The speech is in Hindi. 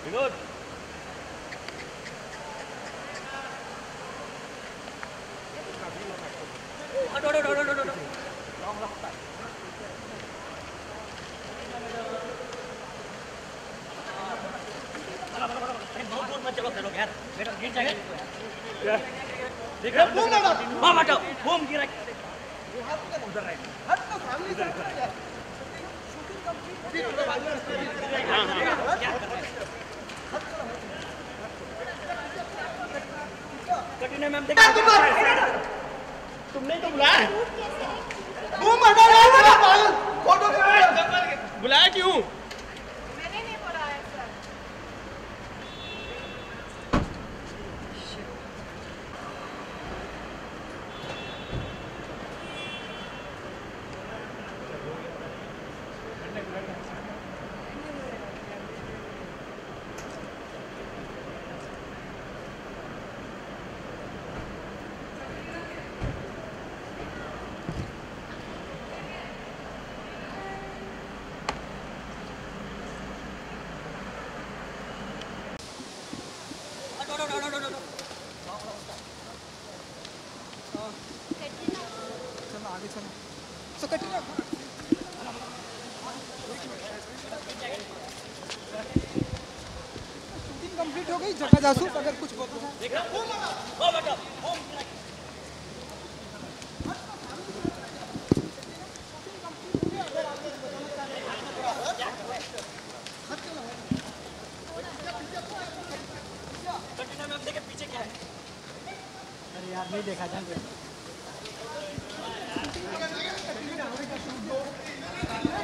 विनोद हटो हटो हटो हटो लॉन्ग लगता है बहुत दूर मत चलो चलो यार बेटा गिर जाएगा देखो बूम हटो बूम गिरा उधर रहे हट तो सामने से हां हां क्या कर रहे हैं कटरीना मैम देखो तुमने तो बुलाया बूम हटा रहा फोटो बुलाया क्यों मैंने नहीं बुलाया सर कंप्लीट हो गई जगह जासूस अगर कुछ बोलता था कटरीना मैम देखे पीछे क्या है अरे यार नहीं देखा जान